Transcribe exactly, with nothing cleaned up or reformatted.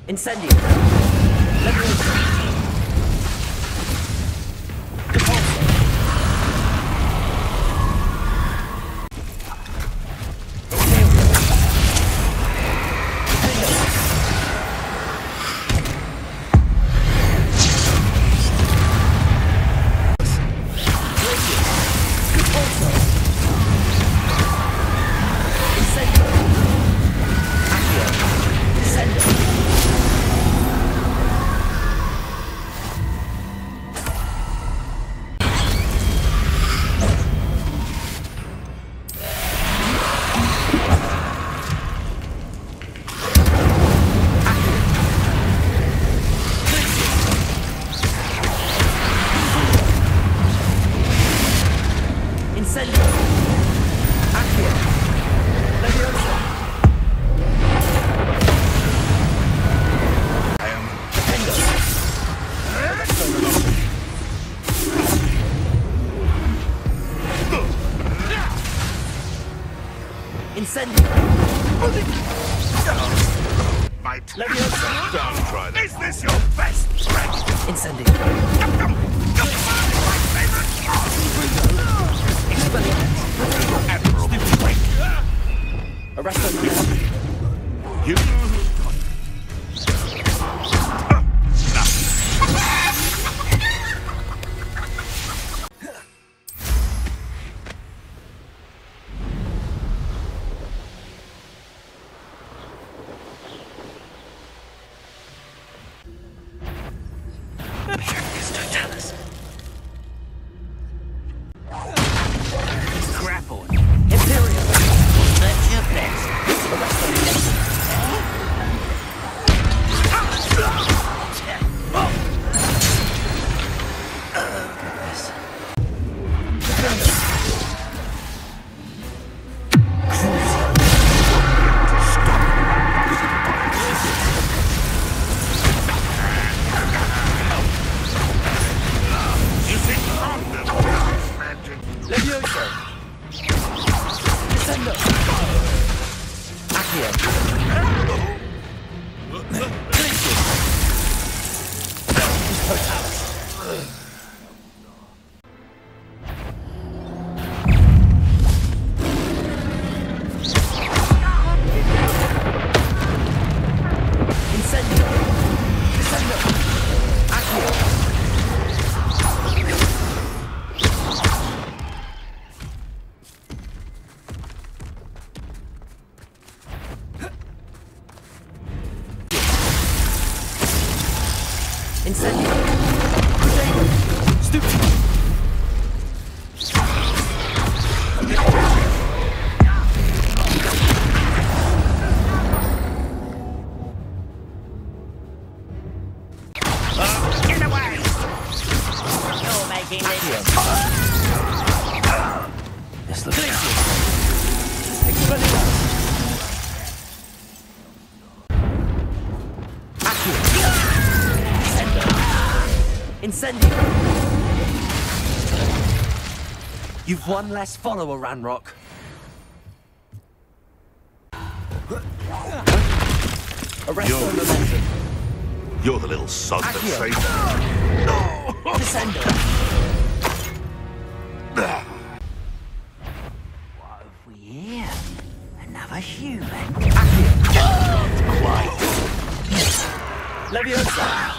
Incendio. Leviosa. Leviosa. Don't try that. Is this your best strength? Incendio. Exfoliate. Arresto. You. Incendio. Stupid. Get away! You're making this. This looks Exfoliate. Incendio! You've one less follower, Ranrock. Arresto momentum. You're the little sod that Accio. saved Descendo. What have we here? Another human. Accio. Quite. Leviosa.